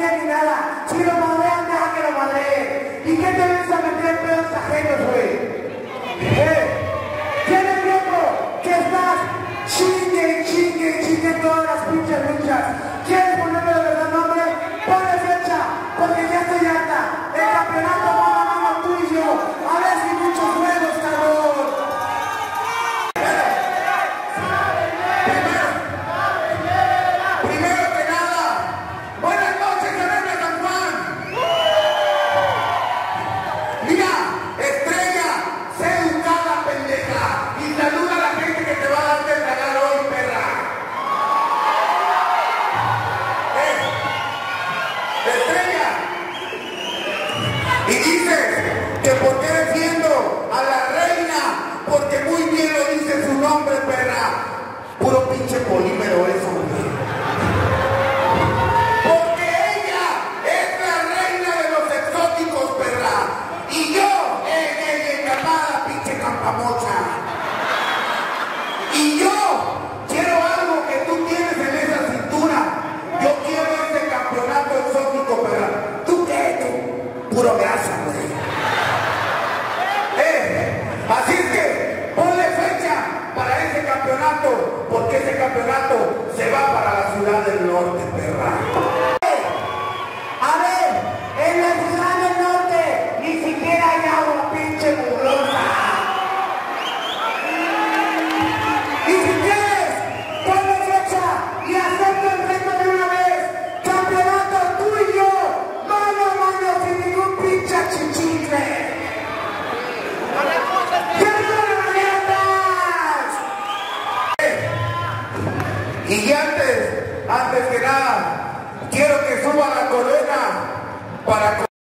familia ni nada. Si lo madrean, deja que lo madreen. ¿Y qué te vienes a meter en pedos ajenos, güey? ¿Tienes tiempo que estás chingue todas las pinches luchas? ¿Quieres ponerme de verdad nombre? Ponle fecha, porque ya estoy harta. El campeonato mano a mano tú y yo. A ver si muchos juegos, cabrón. Primero que nada, buenas noches, Jeremia San Juan. Mira, estrella, sé educada, pendeja, y saluda a la gente que te va a dar de tragar hoy, perra. Estrella. Y dices que por qué defiendo a la reina, porque muy bien lo dice su nombre, perra. Puro pinche polímero eso, güey. Porque ella es la reina de los exóticos, perra. Y yo, encarnada, pinche campamocha. Y yo quiero algo que tú tienes en esa cintura. Yo quiero ese campeonato exótico, perra. ¿Tú qué? Tú, puro grasa, güey. Así es que ponle fecha para ese campeonato, porque ese campeonato se va para la ciudad del norte, perra. A ver, en la ciudad del norte ni siquiera hay agua, pinche mugrosa. Y si quieres, ponle fecha y acepto el reto de una vez. Campeonato tú y yo, mano a mano, sin ningún pinche chichicle. Y antes que nada, quiero que suba la corona para